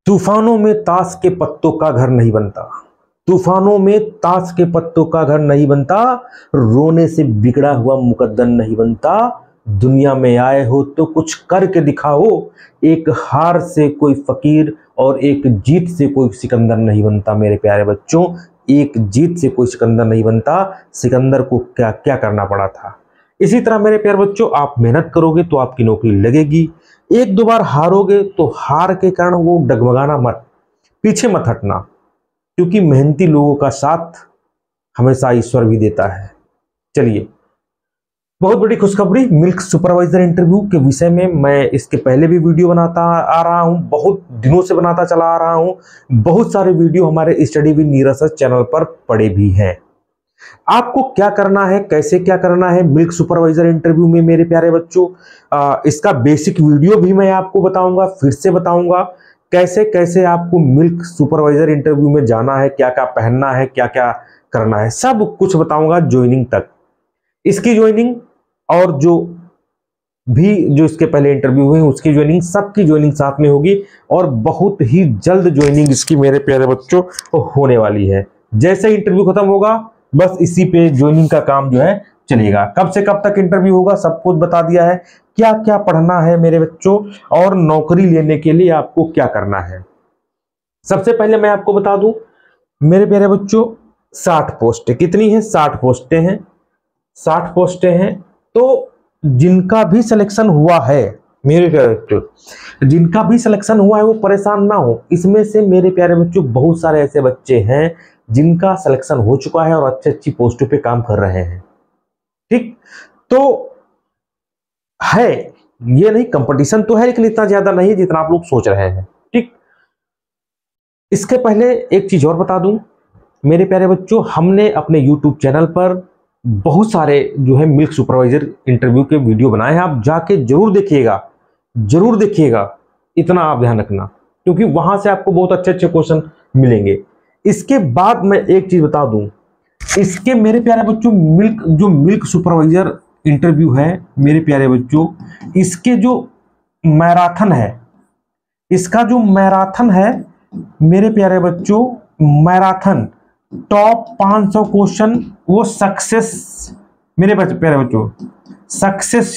तूफानों में ताश के पत्तों का घर नहीं बनता, तूफानों में ताश के पत्तों का घर नहीं बनता, रोने से बिगड़ा हुआ मुकद्दर नहीं बनता। दुनिया में आए हो तो कुछ करके दिखाओ, एक हार से कोई फकीर और एक जीत से कोई सिकंदर नहीं बनता। मेरे प्यारे बच्चों, एक जीत से कोई सिकंदर नहीं बनता। सिकंदर को क्या क्या करना पड़ा था। इसी तरह मेरे प्यारे बच्चों, आप मेहनत करोगे तो आपकी नौकरी लगेगी। एक दो बार हारोगे तो हार के कारण वो डगमगाना मत, पीछे मत हटना, क्योंकि मेहनती लोगों का साथ हमेशा ईश्वर भी देता है। चलिए, बहुत बड़ी खुशखबरी, मिल्क सुपरवाइजर इंटरव्यू के विषय में मैं इसके पहले भी वीडियो बनाता आ रहा हूं, बहुत दिनों से बनाता चला आ रहा हूं। बहुत सारे वीडियो हमारे study with Neeraj sir channel पर पड़े भी हैं। आपको क्या करना है, कैसे क्या करना है मिल्क सुपरवाइजर इंटरव्यू में मेरे प्यारे बच्चों, इसका बेसिक वीडियो भी मैं आपको बताऊंगा, फिर से बताऊंगा कैसे कैसे आपको मिल्क सुपरवाइजर इंटरव्यू में जाना है, क्या क्या पहनना है, क्या क्या करना है, सब कुछ बताऊंगा ज्वाइनिंग तक। इसकी ज्वाइनिंग और जो इसके पहले इंटरव्यू हुए उसकी ज्वाइनिंग, सबकी ज्वाइनिंग साथ में होगी और बहुत ही जल्द ज्वाइनिंग इसकी मेरे प्यारे बच्चों होने वाली है। जैसे इंटरव्यू खत्म होगा बस इसी पे ज्वाइनिंग का काम जो है चलेगा। कब से कब तक इंटरव्यू होगा सब कुछ बता दिया है, क्या क्या पढ़ना है मेरे बच्चों और नौकरी लेने के लिए आपको क्या करना है। सबसे पहले मैं आपको बता दूं मेरे प्यारे बच्चों, 60 पोस्टें कितनी है, 60 पोस्टें हैं। 60 पोस्टें हैं तो जिनका भी सिलेक्शन हुआ है मेरे प्यारे बच्चों, जिनका भी सिलेक्शन हुआ है वो परेशान ना हो। इसमें से मेरे प्यारे बच्चों बहुत सारे ऐसे बच्चे हैं जिनका सिलेक्शन हो चुका है और अच्छी अच्छी पोस्टों पे काम कर रहे हैं। ठीक, तो है, ये नहीं, कंपटीशन तो है लेकिन इतना ज्यादा नहीं है जितना आप लोग सोच रहे हैं। ठीक, इसके पहले एक चीज और बता दूं मेरे प्यारे बच्चों, हमने अपने YouTube चैनल पर बहुत सारे जो है मिल्क सुपरवाइजर इंटरव्यू के वीडियो बनाए हैं। आप जाके जरूर देखिएगा, जरूर देखिएगा, इतना आप ध्यान रखना, क्योंकि वहां से आपको बहुत अच्छे अच्छे क्वेश्चन मिलेंगे। इसके बाद मैं एक चीज बता दूं, इसके मेरे प्यारे बच्चों मिल्क सुपरवाइजर इंटरव्यू है मेरे प्यारे बच्चों, इसके जो मैराथन है, इसका जो मैराथन है मेरे प्यारे बच्चों, मैराथन टॉप 500 क्वेश्चन वो सक्सेस, मेरे प्यारे बच्चों सक्सेस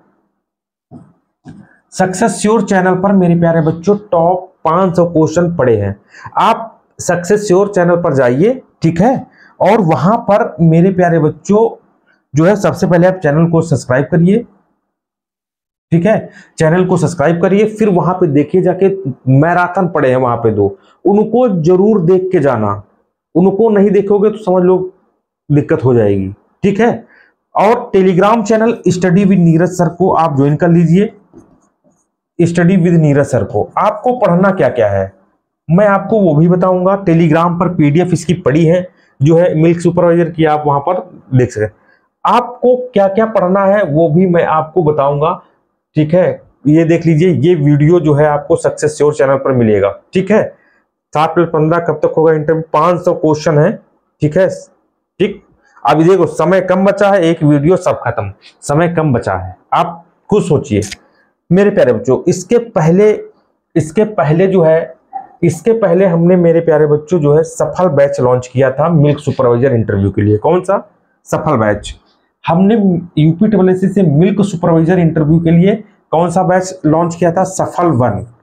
श्योर चैनल पर मेरे प्यारे बच्चों टॉप 500 क्वेश्चन पड़े हैं। आप सक्सेस श्योर चैनल पर जाइए, ठीक है, और वहां पर मेरे प्यारे बच्चों जो है सबसे पहले आप चैनल को सब्सक्राइब करिए, ठीक है, चैनल को सब्सक्राइब करिए, फिर वहां पे देखिए जाके मैराथन पड़े हैं वहां पे 2, उनको जरूर देख के जाना। उनको नहीं देखोगे तो समझ लो दिक्कत हो जाएगी, ठीक है। और Telegram channel study with Neeraj sir को आप ज्वाइन कर लीजिए। स्टडी विद नीरज सर को आपको पढ़ना क्या क्या है मैं आपको वो भी बताऊंगा। टेलीग्राम पर PDF इसकी पड़ी है जो है मिल्क सुपरवाइजर की, आप वहां पर देख सकते। आपको क्या क्या पढ़ना है वो भी मैं आपको बताऊंगा, ठीक है। ये देख लीजिए, ये वीडियो जो है आपको सक्सेस श्योर चैनल पर मिलेगा, ठीक है। 7+15 कब तक होगा इंटरव्यू, 500 क्वेश्चन है, ठीक है। ठीक, अभी देखो समय कम बचा है, एक वीडियो सब खत्म, समय कम बचा है, आप खुद सोचिए मेरे प्यारे बच्चों। इसके पहले जो है, इसके पहले हमने मेरे प्यारे बच्चों जो है सफल बैच लॉन्च किया था मिल्क सुपरवाइजर इंटरव्यू के लिए। कौन सा सफल बैच? हमने UPSSC से मिल्क सुपरवाइजर इंटरव्यू के लिए कौन सा बैच लॉन्च किया था? सफल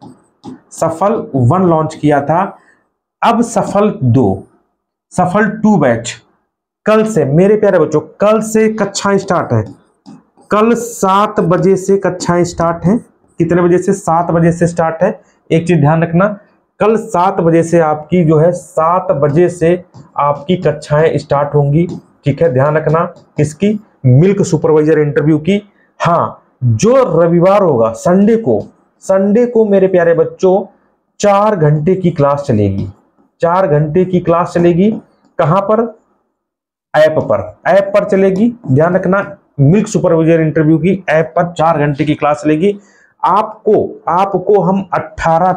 1 लॉन्च किया था। अब सफल 2 बैच कल से मेरे प्यारे बच्चों, कल से कक्षाएं स्टार्ट है। कल 7 बजे से कक्षाएं स्टार्ट हैं। कितने बजे से? 7 बजे से स्टार्ट है। एक चीज ध्यान रखना, कल 7 बजे से आपकी जो है 7 बजे से आपकी कक्षाएं स्टार्ट होंगी, ठीक है। ध्यान रखना किसकी? मिल्क सुपरवाइजर इंटरव्यू की। हाँ, जो रविवार होगा संडे को मेरे प्यारे बच्चों 4 घंटे की क्लास चलेगी। 4 घंटे की क्लास चलेगी। कहां पर? ऐप पर चलेगी। ध्यान रखना, मिल्क सुपरवाइजर इंटरव्यू की ऐप पर 4 घंटे की क्लास चलेगी। आपको हम 18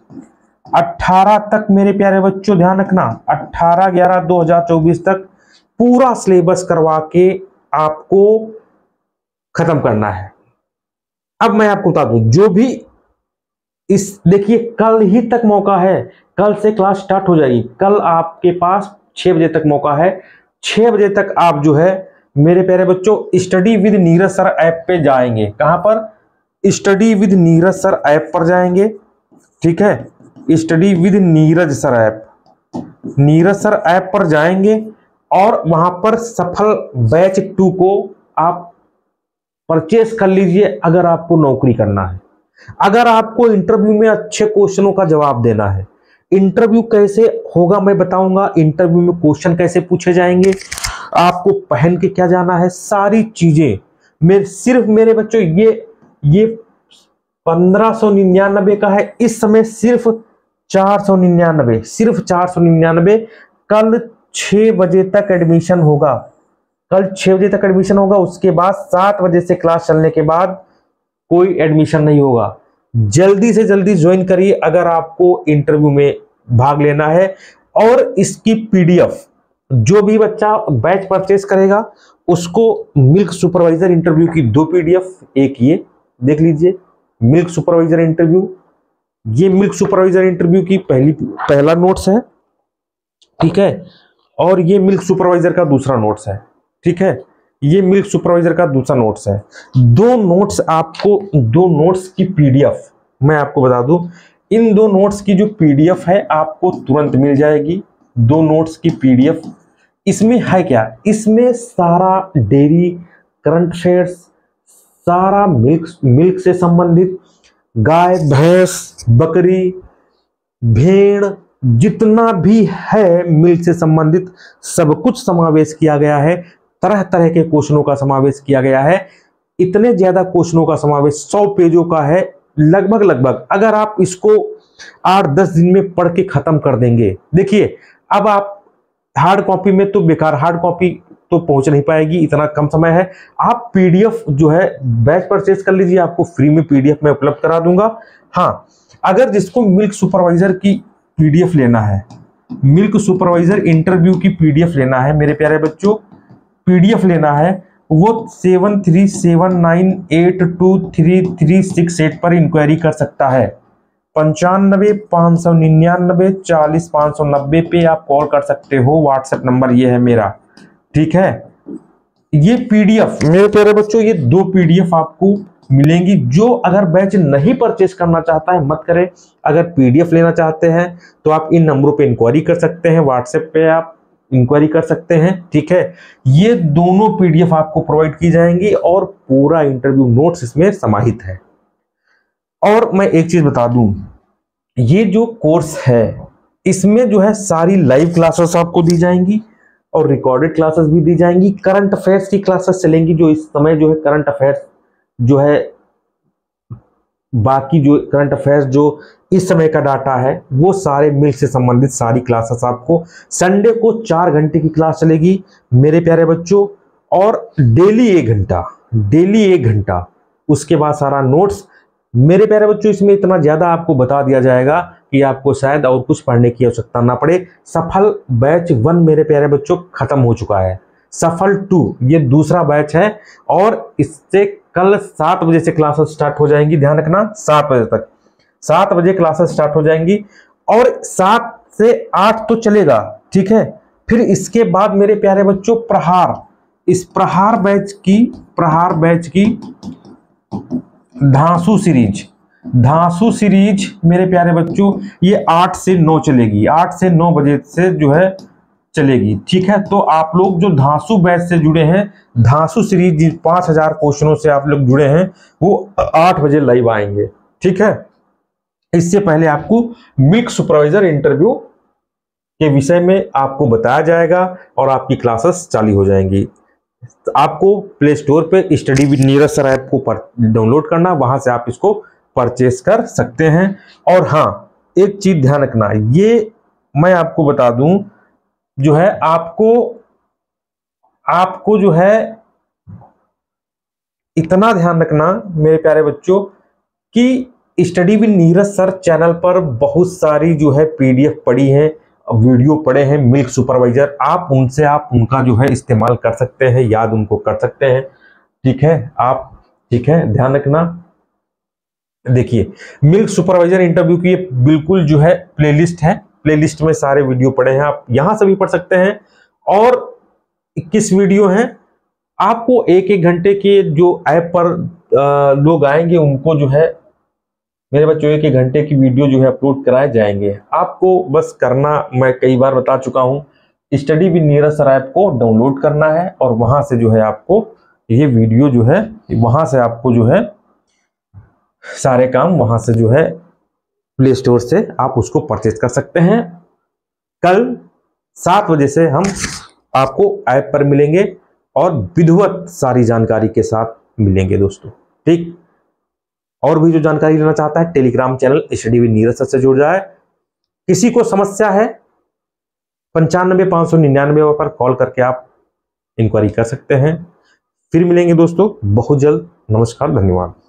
तक मेरे प्यारे बच्चों ध्यान रखना, 18/11/2024 तक पूरा सिलेबस करवा के आपको खत्म करना है। अब मैं आपको बता दूं, जो भी इस देखिए कल ही तक मौका है, कल से क्लास स्टार्ट हो जाएगी। कल आपके पास 6 बजे तक मौका है। 6 बजे तक आप जो है मेरे प्यारे बच्चों study with Neeraj sir app पे जाएंगे। कहां पर? Study with Neeraj sir app पर जाएंगे। ठीक है, study with Neeraj sir app, Neeraj sir app पर जाएंगे और वहां पर सफल बैच 2 को आप परचेस कर लीजिए। अगर आपको नौकरी करना है, अगर आपको इंटरव्यू में अच्छे क्वेश्चनों का जवाब देना है, इंटरव्यू कैसे होगा मैं बताऊंगा, इंटरव्यू में क्वेश्चन कैसे पूछे जाएंगे, आपको पहन के क्या जाना है, सारी चीजें सिर्फ मेरे बच्चों ये 1599 का है इस समय, सिर्फ 499, सिर्फ 499। कल 6 बजे तक एडमिशन होगा, कल 6 बजे तक एडमिशन होगा। उसके बाद 7 बजे से क्लास चलने के बाद कोई एडमिशन नहीं होगा। जल्दी से जल्दी ज्वाइन करिए अगर आपको इंटरव्यू में भाग लेना है। और इसकी पीडीएफ जो भी बच्चा बैच परचेस करेगा उसको मिल्क सुपरवाइजर इंटरव्यू की 2 पीडीएफ, एक ये देख लीजिए मिल्क सुपरवाइजर इंटरव्यू, ये मिल्क सुपरवाइजर इंटरव्यू की पहला नोट्स है। ठीक है, और ये मिल्क सुपरवाइजर का दूसरा नोट्स है। ठीक है, ये मिल्क सुपरवाइजर का दूसरा नोट्स है। 2 नोट्स आपको, 2 नोट्स की पीडीएफ मैं आपको बता दूं, इन 2 नोट्स की जो पीडीएफ है आपको तुरंत मिल जाएगी। 2 नोट्स की पीडीएफ, इसमें है क्या? इसमें सारा डेयरी करंट अफेयर्स, सारा मिल्क से संबंधित, गाय भैंस बकरी भेड़ जितना भी है मिल्क से संबंधित सब कुछ समावेश किया गया है। तरह तरह के क्वेश्चनों का समावेश किया गया है। इतने ज्यादा क्वेश्चनों का समावेश 100 पेजों का है लगभग। अगर आप इसको 8-10 दिन में पढ़ के खत्म कर देंगे, देखिए अब आप हार्ड कॉपी में तो बेकार, हार्ड कॉपी तो पहुंच नहीं पाएगी, इतना कम समय है। आप पीडीएफ जो है बैच परचेस कर लीजिए, आपको फ्री में पीडीएफ में उपलब्ध करा दूंगा। हाँ, अगर जिसको मिल्क सुपरवाइजर की पीडीएफ लेना है, मिल्क सुपरवाइजर इंटरव्यू की पीडीएफ लेना है मेरे प्यारे बच्चों, पीडीएफ लेना है, वो 7379823368 पर इंक्वायरी कर सकता है। 9559940590 पे आप कॉल कर सकते हो, व्हाट्सएप नंबर ये है मेरा। ठीक है, ये पीडीएफ मेरे प्यारे बच्चों, ये 2 पीडीएफ आपको मिलेंगी। जो अगर बैच नहीं परचेस करना चाहता है मत करे, अगर पीडीएफ लेना चाहते हैं तो आप इन नंबरों पे इंक्वायरी कर सकते हैं, व्हाट्सएप पे आप इंक्वायरी कर सकते हैं। ठीक है, ये दोनों पीडीएफ आपको प्रोवाइड की जाएंगी और पूरा इंटरव्यू नोट्स इसमें समाहित है। और मैं एक चीज बता दूं, ये जो कोर्स है इसमें जो है सारी लाइव क्लासेस आपको दी जाएंगी और रिकॉर्डेड क्लासेस भी दी जाएंगी। करंट अफेयर्स की क्लासेस चलेंगी, जो इस समय जो है करंट अफेयर्स जो है, बाकी जो करंट अफेयर्स जो इस समय का डाटा है वो सारे मिल्क से संबंधित सारी क्लासेस आपको, संडे को 4 घंटे की क्लास चलेगी मेरे प्यारे बच्चों, और डेली 1 घंटा, डेली 1 घंटा। उसके बाद सारा नोट्स मेरे प्यारे बच्चों, इसमें इतना ज्यादा आपको बता दिया जाएगा कि आपको शायद और कुछ पढ़ने की आवश्यकता ना पड़े। सफल बैच 1 मेरे प्यारे बच्चों खत्म हो चुका है, सफल 2 ये दूसरा बैच है और इससे कल 7 बजे से क्लासेस स्टार्ट हो जाएंगी। ध्यान रखना 7 बजे तक, 7 बजे क्लासेस स्टार्ट हो जाएंगी और 7 से 8 तो चलेगा। ठीक है, फिर इसके बाद मेरे प्यारे बच्चों प्रहार, इस प्रहार बैच की धांसू सीरीज मेरे प्यारे बच्चों ये 8 से 9 चलेगी, 8 से 9 बजे से जो है चलेगी। ठीक है, तो आप लोग जो धांसू बैच से जुड़े हैं, धांसू सीरीज 5000 क्वेश्चनों से आप लोग जुड़े हैं, वो 8 बजे लाइव आएंगे। ठीक है, इससे पहले आपको मिल्क सुपरवाइजर इंटरव्यू के विषय में आपको बताया जाएगा और आपकी क्लासेस चालू हो जाएंगी। आपको प्ले स्टोर पे study with Neeraj sir app को डाउनलोड करना, वहां से आप इसको परचेस कर सकते हैं। और हाँ, एक चीज ध्यान रखना, ये मैं आपको बता दूं, जो है आपको जो है इतना ध्यान रखना मेरे प्यारे बच्चों कि study with Neeraj sir channel पर बहुत सारी जो है पीडीएफ पड़ी है, वीडियो पड़े हैं मिल्क सुपरवाइजर, आप उनका जो है इस्तेमाल कर सकते हैं, याद उनको कर सकते हैं। ठीक है, आप ठीक है ध्यान रखना। देखिए मिल्क सुपरवाइजर इंटरव्यू की ये बिल्कुल जो है प्लेलिस्ट है, प्लेलिस्ट में सारे वीडियो पड़े हैं, आप यहां से भी पढ़ सकते हैं। और 21 वीडियो हैं, आपको एक एक घंटे के जो ऐप पर लोग आएंगे उनको जो है मेरे बच्चों एक एक घंटे की वीडियो जो है अपलोड कराए जाएंगे। आपको बस करना, मैं कई बार बता चुका हूं, study with Neeraj sir app को डाउनलोड करना है और वहां से जो है आपको ये वीडियो जो है वहां से आपको जो है सारे काम वहां से जो है प्ले स्टोर से आप उसको परचेज कर सकते हैं। कल 7 बजे से हम आपको ऐप पर मिलेंगे और विधिवत सारी जानकारी के साथ मिलेंगे दोस्तों, ठीक। और भी जो जानकारी लेना चाहता है Telegram channel study with Neeraj sir से जुड़ जाए। किसी को समस्या है 95 599 पर कॉल करके आप इंक्वायरी कर सकते हैं। फिर मिलेंगे दोस्तों बहुत जल्द। नमस्कार, धन्यवाद।